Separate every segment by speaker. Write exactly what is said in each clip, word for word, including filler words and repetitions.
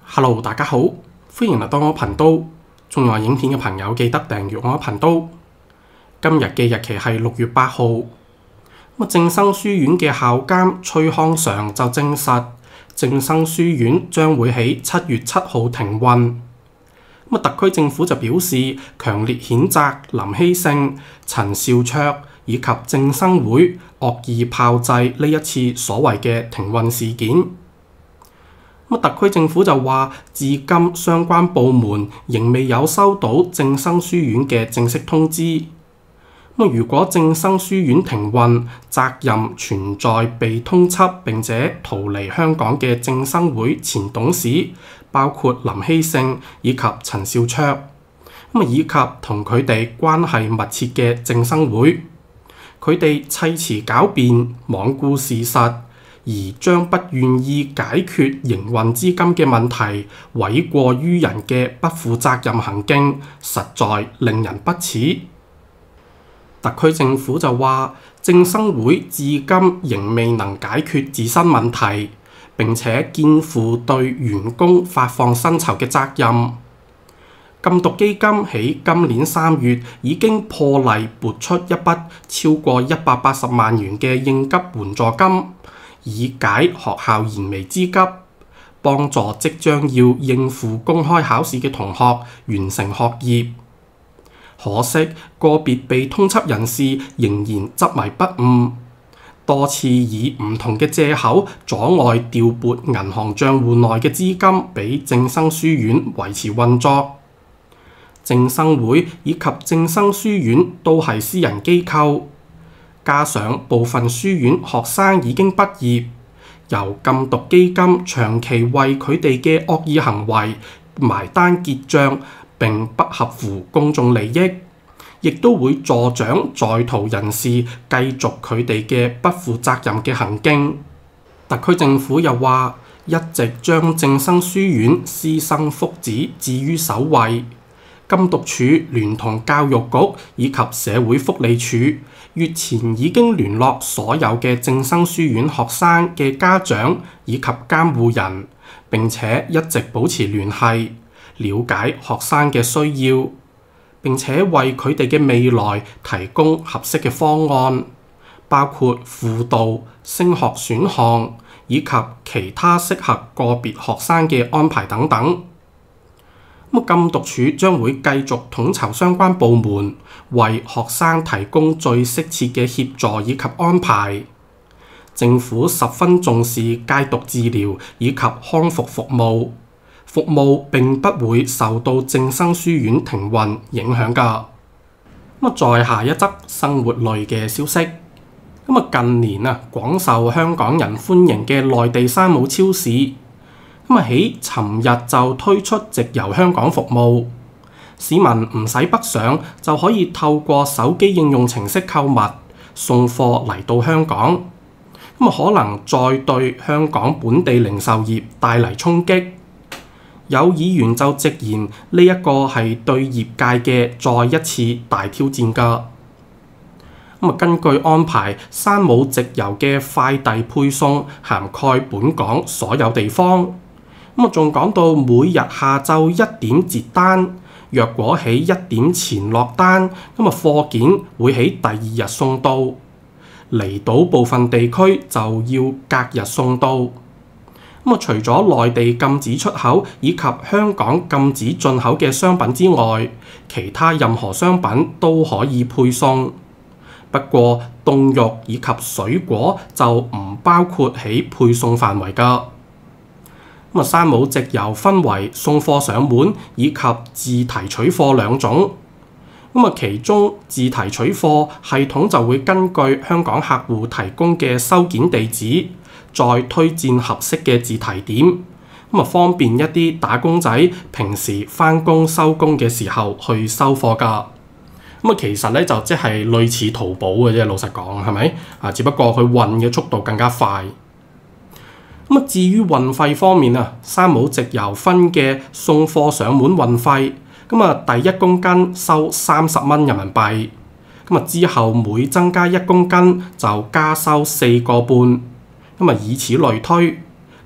Speaker 1: Hello， 大家好，歡迎嚟到我頻道。中意我影片嘅朋友記得訂閱我頻道。今日嘅日期係六月八號。咁正生書院嘅校監崔康常就證實，正生書院將會喺七月七號停運。咁特區政府就表示強烈譴責林希聖、陳兆卓以及正生會惡意炮製呢一次所謂嘅停運事件。特區政府就話，至今相關部門仍未有收到正生書院嘅正式通知。如果正生書院停運，責任存在被通緝並且逃離香港嘅正生會前董事，包括林希聖以及陳兆卓，以及同佢哋關係密切嘅正生會，佢哋砌詞狡辯，罔顧事實，而將不願意解決營運資金嘅問題諉過於人嘅不負責任行徑，實在令人不齒。特區政府就話，正生會至今仍未能解決自身問題，並且肩負對員工發放薪酬嘅責任。禁毒基金喺今年三月已經破例撥出一筆超過一百八十萬元嘅應急援助金，以解學校燃眉之急，幫助即將要應付公開考試嘅同學完成學業。可惜個別被通緝人士仍然執迷不悟，多次以唔同嘅藉口阻礙調撥銀行帳戶內嘅資金俾正生書院維持運作。正生會以及正生書院都係私人機構，加上部分書院學生已經畢業，由禁毒基金長期為佢哋嘅惡意行為埋單結帳，並不合乎公眾利益，亦都會助長在逃人士繼續佢哋嘅不負責任嘅行徑。特區政府又話，一直將正生書院師生福祉置於首位。禁毒處聯同教育局以及社會福利署月前已經聯絡所有嘅正生書院學生嘅家長以及監護人，並且一直保持聯繫，了解學生嘅需要，並且為佢哋嘅未來提供合適嘅方案，包括輔導、升學選項以及其他適合個別學生嘅安排等等。禁毒處將會繼續統籌相關部門，為學生提供最適切嘅協助以及安排。政府十分重視戒毒治療以及康復服務，服務並不會受到正生書院停運影響㗎。再下一則生活類嘅消息，近年啊廣受香港人歡迎嘅內地山姆超市，咁啊喺尋日就推出直郵香港服務，市民唔使北上就可以透過手機應用程式購物，送貨嚟到香港，咁啊可能再對香港本地零售業帶嚟衝擊。有議員就直言呢一個係對業界嘅再一次大挑戰㗎。咁啊根據安排，山姆直郵嘅快遞配送涵蓋本港所有地方。咁啊，仲講到每日下晝一點截單，若果喺一點前落單，咁啊貨件會喺第二日送到。離島部分地區就要隔日送到。咁啊，除咗內地禁止出口以及香港禁止進口嘅商品之外，其他任何商品都可以配送。不過凍肉以及水果就唔包括喺配送範圍㗎。咁啊，山姆直郵分為送貨上門以及自提取貨兩種。咁啊，其中自提取貨系統就會根據香港客戶提供嘅收件地址，再推薦合適嘅自提點，咁啊方便一啲打工仔平時返工收工嘅時候去收貨㗎。咁啊，其實咧就即係類似淘寶嘅啫，老實講係咪？啊，只不過佢運嘅速度更加快。咁啊，至於運費方面啊，山姆直郵分嘅送貨上門運費，咁啊第一公斤收三十蚊人民幣，咁啊之後每增加一公斤就加收四個半，咁啊以此類推，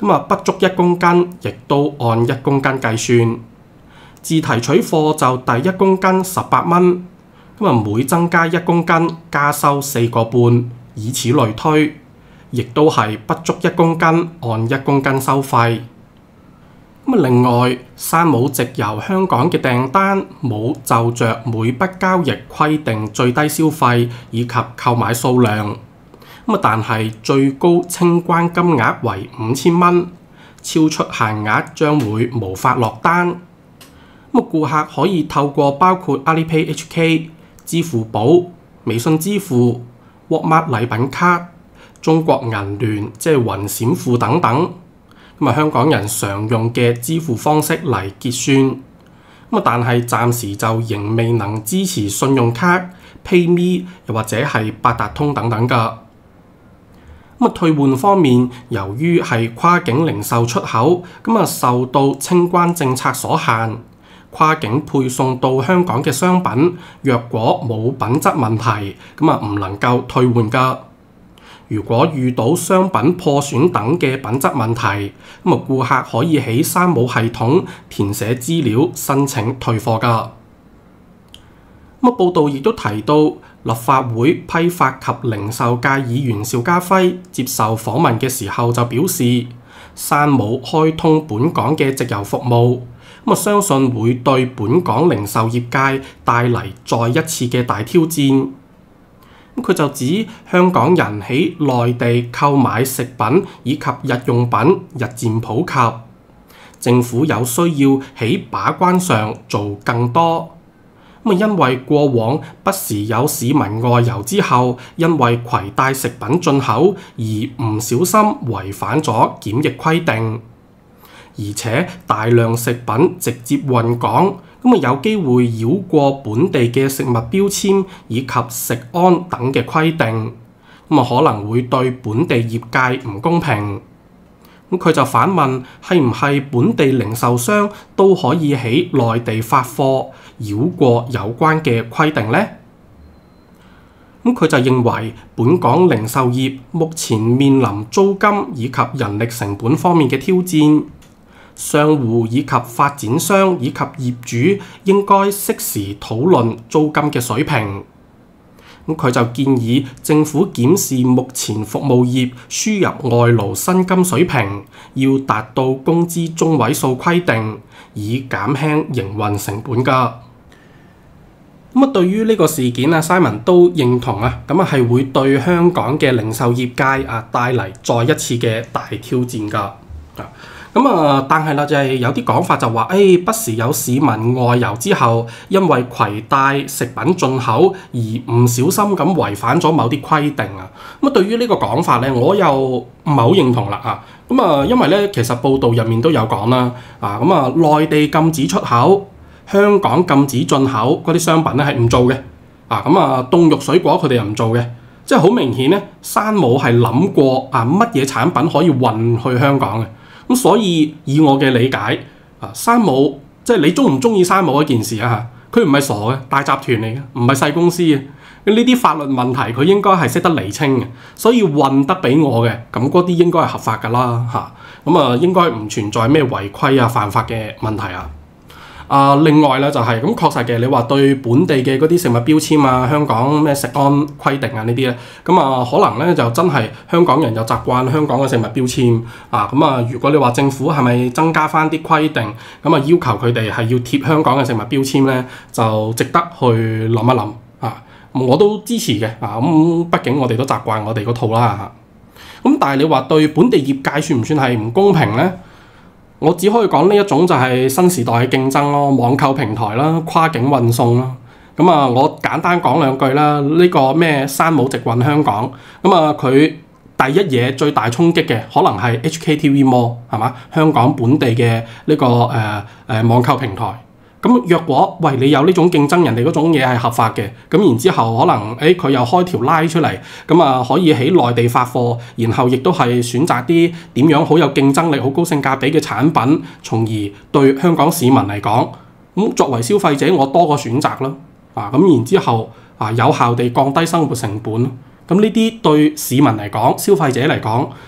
Speaker 1: 咁啊不足一公斤，亦都按一公斤計算。自提取貨就第一公斤十八蚊，咁啊每增加一公斤加收四個半，以此類推，亦都係不足一公斤按一公斤收費。咁啊另外，山姆直郵香港嘅訂單冇就着每筆交易規定最低消費以及購買數量，咁啊但係最高清關金額為五千蚊，超出限額將會無法落單。咁啊顧客可以透過包括 Alipay H K、支付寶、微信支付、Walmart 禮品卡、中國銀聯即係雲閃付等等，咁啊香港人常用嘅支付方式嚟結算。咁啊但係暫時就仍未能支持信用卡、PayMe 又或者係八達通等等㗎。咁啊退換方面，由於係跨境零售出口，咁啊受到清關政策所限。跨境配送到香港嘅商品，若果冇品質問題，咁啊唔能夠退換㗎。如果遇到商品破損等嘅品質問題，咁啊顧客可以喺山姆系統填寫資料申請退貨㗎。咁啊報道亦都提到，立法會批發及零售界議員邵家輝接受訪問嘅時候就表示，山姆開通本港嘅直郵服務。咁啊，相信會對本港零售業界帶嚟再一次嘅大挑戰。咁佢就指香港人喺內地購買食品以及日用品日漸普及，政府有需要喺把關上做更多。咁啊，因為過往不時有市民外遊之後，因為攜帶食品進口而唔小心違反咗檢疫規定。而且大量食品直接運港，咁啊有機會繞過本地嘅食物標籤以及食安等嘅規定，咁啊可能會對本地業界唔公平。咁佢就反問，係唔係本地零售商都可以喺內地發貨，繞過有關嘅規定呢？咁佢就認為本港零售業目前面臨租金以及人力成本方面嘅挑戰。商戶以及發展商以及業主應該適時討論租金嘅水平。咁佢就建議政府檢視目前服務業輸入外勞薪金水平，要達到工資中位數規定，以減輕營運成本㗎。咁啊，對於呢個事件啊 ，Simon 都認同啊，咁啊係會對香港嘅零售業界啊帶嚟再一次嘅大挑戰㗎。啊！咁啊，但係啦，就係有啲講法就話，誒、哎，不時有市民外遊之後，因為攜帶食品進口而唔小心咁違反咗某啲規定啊。咁啊，對於呢個講法咧，我又唔係好認同啦啊。咁啊，因為咧，其實報道入面都有講啦，啊，咁啊，內地禁止出口，香港禁止進口嗰啲商品咧係唔做嘅。啊，咁啊，凍肉水果佢哋又唔做嘅，即係好明顯咧，山姆係諗過啊乜嘢產品可以運去香港嘅。咁所以以我嘅理解，啊，山姆即係你中唔中意山姆一件事啊？嚇，佢唔係傻嘅大集團嚟嘅，唔係細公司嘅。呢啲法律問題佢應該係識得釐清嘅，所以運得俾我嘅，咁嗰啲應該係合法㗎啦嚇。咁啊，應該唔存在咩違規啊、犯法嘅問題啊。啊，另外咧就係、是、咁確實嘅，你話對本地嘅嗰啲食物標籤啊、香港咩食安規定啊呢啲咧，咁啊可能咧就真係香港人又習慣香港嘅食物標籤啊，咁啊如果你話政府係咪增加翻啲規定，咁啊要求佢哋係要貼香港嘅食物標籤咧，就值得去諗一諗啊。我都支持嘅啊，咁畢竟我哋都習慣我哋嗰套啦嚇。咁、啊、但係你話對本地業界算唔算係唔公平咧？我只可以講呢一種就係新時代嘅競爭咯，網購平台啦，跨境運送啦。咁啊，我簡單講兩句啦。呢個咩山姆直運香港，咁啊佢第一嘢最大衝擊嘅可能係 H K T V Mall 係嘛？香港本地嘅呢個誒誒、呃、網購平台。咁若果喂你有呢種競爭，人哋嗰種嘢係合法嘅，咁然之後可能誒佢又開條拉出嚟，咁啊可以喺內地發貨，然後亦都係選擇啲點樣好有競爭力、好高性價比嘅產品，從而對香港市民嚟講，咁作為消費者我多個選擇咯，啊咁然之後啊有效地降低生活成本，咁呢啲對市民嚟講、消費者嚟講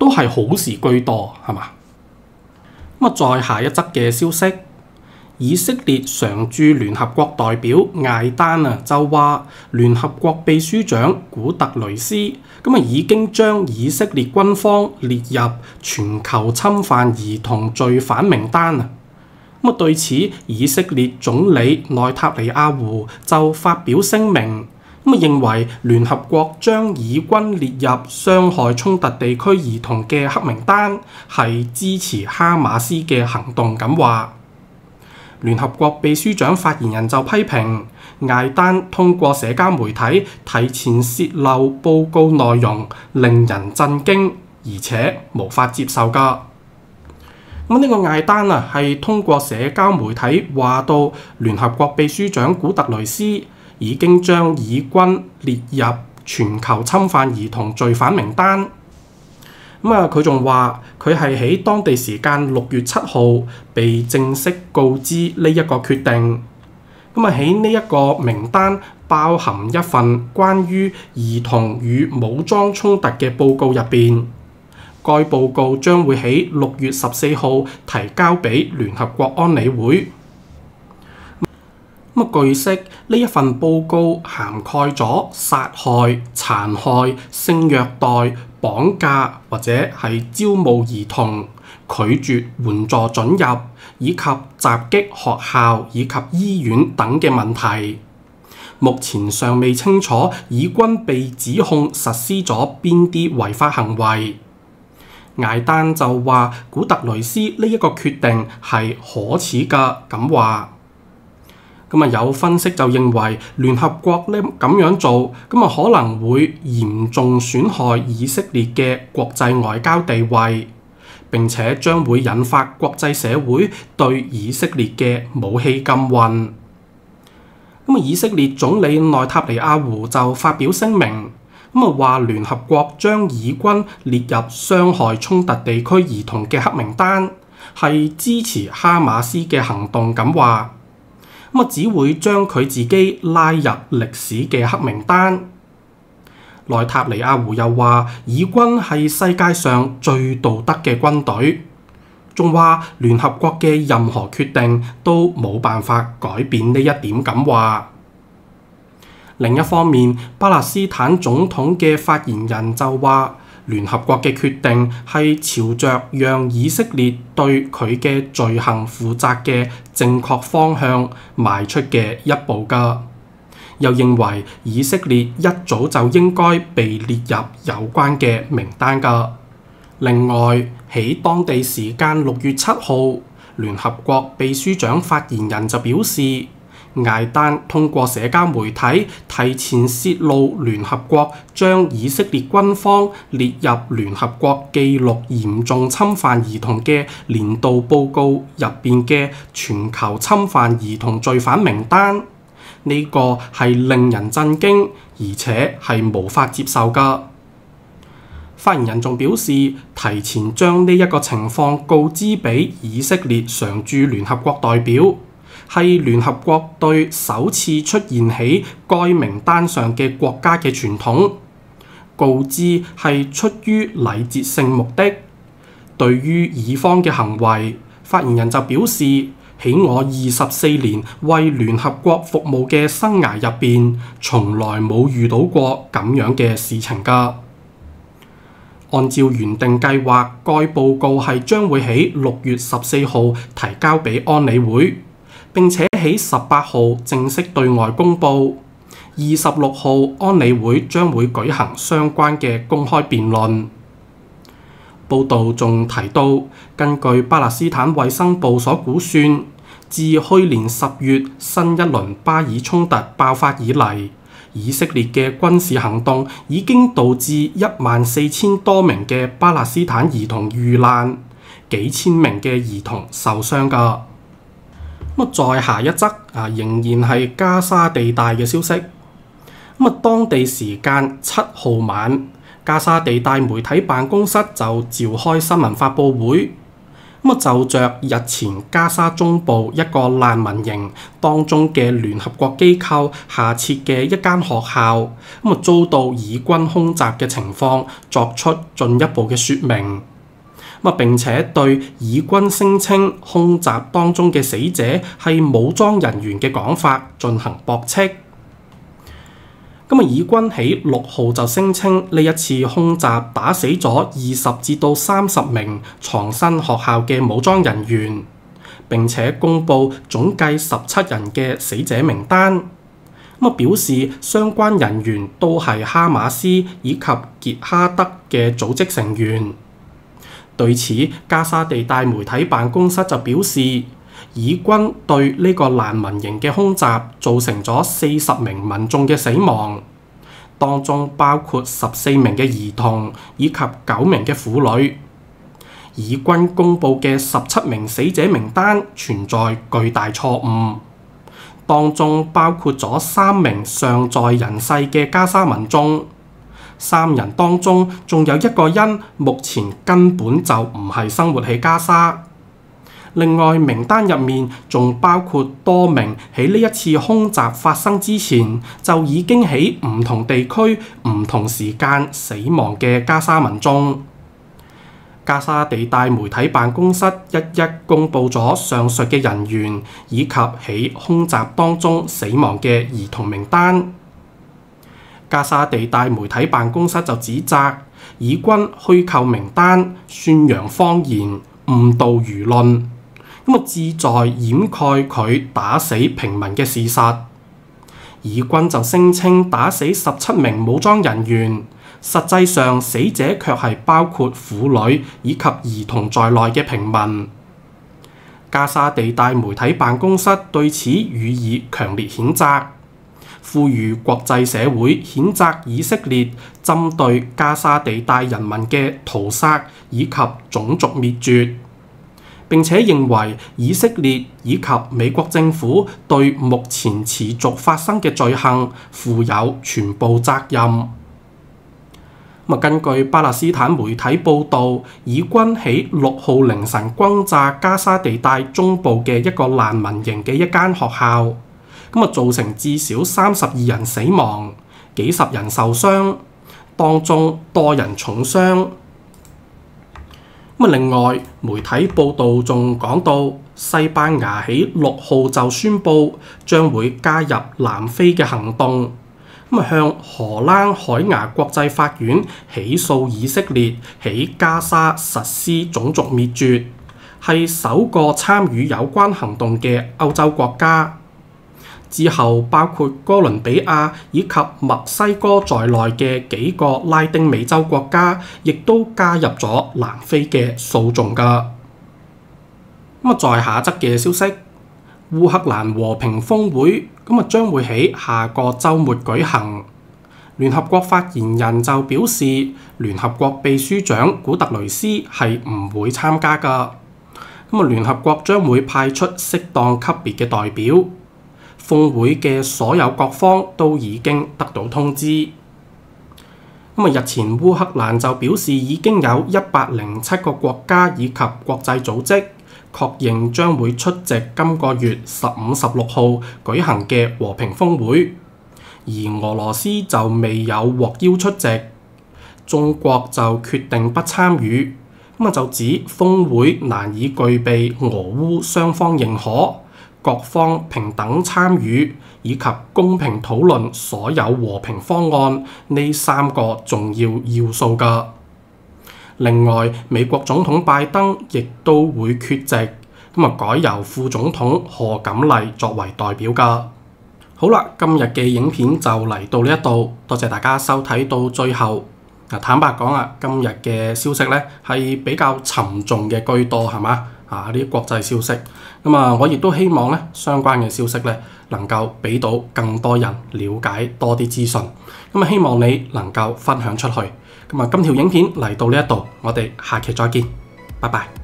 Speaker 1: 都係好事居多，係嘛？咁啊，再下一則嘅消息，以色列常駐聯合國代表艾丹啊就話，聯合國秘書長古特雷斯咁啊已經將以色列軍方列入全球侵犯兒童罪犯名單啊。咁啊，對此以色列總理內塔尼亞胡就發表聲明，咁啊認為聯合國將以軍列入傷害衝突地區兒童嘅黑名單係支持哈馬斯嘅行動咁話。聯合國秘書長發言人就批評艾丹通過社交媒體提前泄露報告內容，令人震驚，而且無法接受㗎。咁呢個艾丹啊，係通過社交媒體話到聯合國秘書長古特雷斯已經將以軍列入全球侵犯兒童罪犯名單。咁啊，佢仲話佢係喺當地時間六月七號被正式告知呢一個決定。咁啊，喺呢一個名單包含一份關於兒童與武裝衝突嘅報告入邊。該報告將會喺六月十四號提交俾聯合國安理會。咁啊，據悉呢一份報告涵蓋咗殺害、殘害、性虐待、綁架或者係招募兒童、拒絕援助准入，以及襲擊學校以及醫院等嘅問題。目前尚未清楚以軍被指控實施咗邊啲違法行為。艾丹就話古特雷斯呢一個決定係可恥㗎，咁話。咁啊，有分析就認為聯合國咧咁樣做，咁啊可能會嚴重損害以色列嘅國際外交地位，並且將會引發國際社會對以色列嘅武器禁運。咁啊，以色列總理內塔尼亞胡就發表聲明，咁啊話聯合國將以軍列入傷害衝突地區兒童嘅黑名單，係支持哈馬斯嘅行動，咁話。咁啊，只會將佢自己拉入歷史嘅黑名單。內塔尼亞胡又話，以軍係世界上最道德嘅軍隊，仲話聯合國嘅任何決定都冇辦法改變呢一點，咁話。另一方面，巴勒斯坦總統嘅發言人就話，聯合國嘅決定係朝着讓以色列對佢嘅罪行負責嘅正確方向邁出嘅一步㗎。又認為以色列一早就應該被列入有關嘅名單㗎。另外，喺當地時間六月七號，聯合國秘書長發言人就表示，艾丹通過社交媒體提前泄露聯合國將以色列軍方列入聯合國記錄嚴重侵犯兒童嘅年度報告入邊嘅全球侵犯兒童罪犯名單，呢個係令人震驚，而且係無法接受㗎。發言人仲表示，提前將呢一個情況告知俾以色列常駐聯合國代表，係聯合國對首次出現喺該名單上嘅國家嘅傳統。告知係出於禮節性目的。對於以方嘅行為，發言人就表示，喺我二十四年為聯合國服務嘅生涯入邊，從來冇遇到過咁樣嘅事情㗎。按照原定計劃，該報告係將會喺六月十四號提交俾安理會，並且喺十八號正式對外公佈。二十六號安理會將會舉行相關嘅公開辯論。報道仲提到，根據巴勒斯坦衛生部所估算，自去年十月新一輪巴以衝突爆發以嚟，以色列嘅軍事行動已經導致一萬四千多名嘅巴勒斯坦兒童遇難，幾千名嘅兒童受傷㗎。咁再下一則啊，仍然係加沙地帶嘅消息。咁啊，當地時間七號晚，加沙地帶媒體辦公室就召開新聞發佈會。 咁啊，就着日前加沙中部一個難民營當中嘅聯合國機構下設嘅一間學校，咁啊遭到以軍空襲嘅情況作出進一步嘅説明。咁啊，並且對以軍聲稱空襲當中嘅死者係武裝人員嘅講法進行駁斥。咁啊，以軍喺六號就聲稱呢一次空襲打死咗二十至到三十名藏身學校嘅武裝人員，並且公佈總計十七人嘅死者名單。咁啊，表示相關人員都係哈馬斯以及傑哈德嘅組織成員。對此，加沙地帶媒體辦公室就表示，以軍對呢個難民營嘅空襲造成咗四十名民眾嘅死亡，當中包括十四名嘅兒童以及九名嘅婦女。以軍公佈嘅十七名死者名單存在巨大錯誤，當中包括咗三名尚在人世嘅加沙民眾，三人當中仲有一個人目前根本就唔係生活喺加沙。另外，名單入面仲包括多名喺呢一次空襲發生之前就已經喺唔同地區、唔同時間死亡嘅加沙民眾。加沙地帶媒體辦公室一一公佈咗上述嘅人員以及喺空襲當中死亡嘅兒童名單。加沙地帶媒體辦公室就指責以軍虛構名單、宣揚謊言、誤導輿論。咁啊，旨在掩蓋佢打死平民嘅事實。以軍就聲稱打死十七名武裝人員，實際上死者卻係包括婦女以及兒童在內嘅平民。加沙地帶媒體辦公室對此予以強烈譴責，呼籲國際社會譴責以色列針對加沙地帶人民嘅屠殺以及種族滅絕。並且認為以色列以及美國政府對目前持續發生嘅罪行負有全部責任。根據巴勒斯坦媒體報導，以軍喺六號凌晨轟炸加沙地帶中部嘅一個難民營嘅一間學校，咁啊造成至少三十二人死亡，幾十人受傷，當中多人重傷。另外，媒體報導仲講到，西班牙喺六號就宣布將會加入南非嘅行動，咁向荷蘭海牙國際法院起訴以色列喺加沙實施種族滅絕，係首個參與有關行動嘅歐洲國家。之後，包括哥倫比亞以及墨西哥在內嘅幾個拉丁美洲國家，亦都加入咗南非嘅訴訟㗎。咁啊，在下則嘅消息，烏克蘭和平峰會咁啊將會喺下個週末舉行。聯合國發言人就表示，聯合國秘書長古特雷斯係唔會參加㗎。咁啊，聯合國將會派出適當級別嘅代表。峰會嘅所有各方都已經得到通知。咁啊，日前烏克蘭就表示已經有一百零七個國家以及國際組織確認將會出席今個月十五、十六號舉行嘅和平峰會，而俄羅斯就未有獲邀出席。中國就決定不參與，咁啊就指峰會難以具備俄烏雙方認可、各方平等參與以及公平討論所有和平方案呢三個重要要素㗎。另外，美國總統拜登亦都會缺席，咁啊改由副總統賀錦麗作為代表㗎。好啦，今日嘅影片就嚟到呢一度，多謝大家收睇到最後。坦白講啊，今日嘅消息咧係比較沉重嘅居多，係嘛？啊！呢啲國際消息，咁啊，我亦都希望咧，相關嘅消息咧，能夠俾到更多人了解多啲資訊。咁啊，希望你能夠分享出去。咁啊，今條影片嚟到呢一度，我哋下期再見，拜拜。